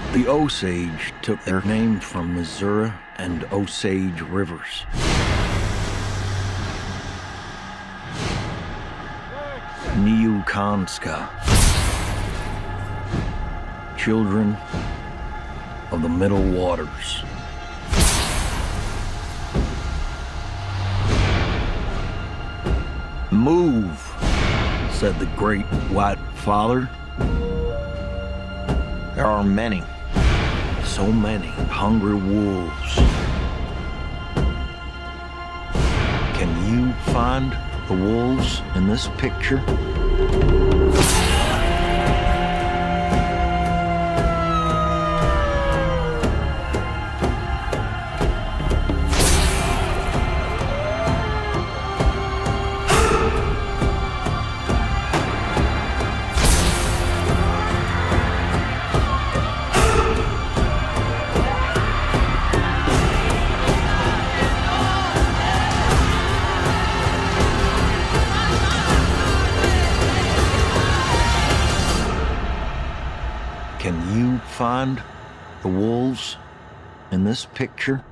The Osage took their name from Missouri and Osage rivers. Neokanska, children of the Middle Waters. Move, said the great white father. There are many, so many hungry wolves. Can you find the wolves in this picture? Can you find the wolves in this picture?